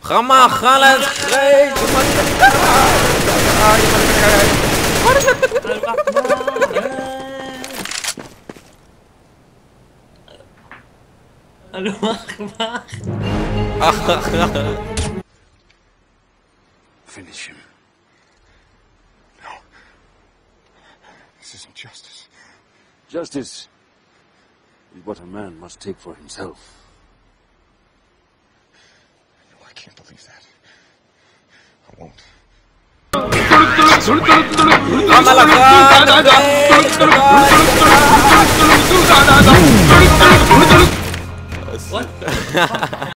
خما خالد خيج Finish him. No. This isn't justice. Justice is what a man must take for himself. No, I can't believe that. I won't. What?